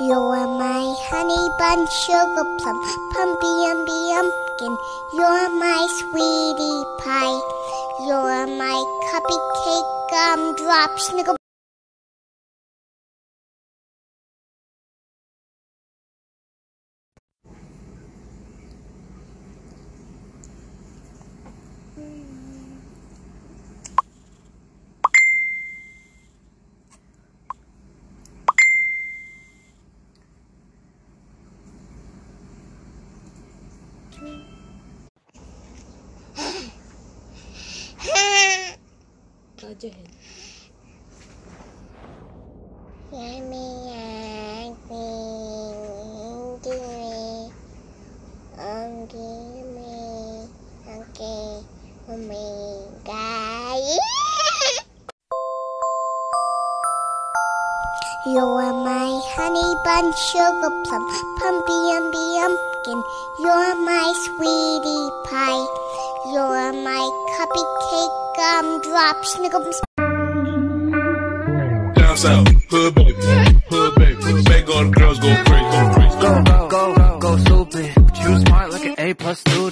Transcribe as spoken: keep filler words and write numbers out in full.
You're my honey bun, sugar plum, pumpy umby umpkin. You're my sweetie pie. You're my cupcake gumdrop, sniggle. aja ya. Yummy, yummy, yummy, okay, oh my God. You're my honey bun, sugar plum, pumpy umby umpkin. You're my sweetie pie. You're my cupcake gumdrop, sniggle. Down south, hood baby, hood baby. Make all the girls go crazy, go crazy. Go, go, go, go stupid. But you smart like an A plus student.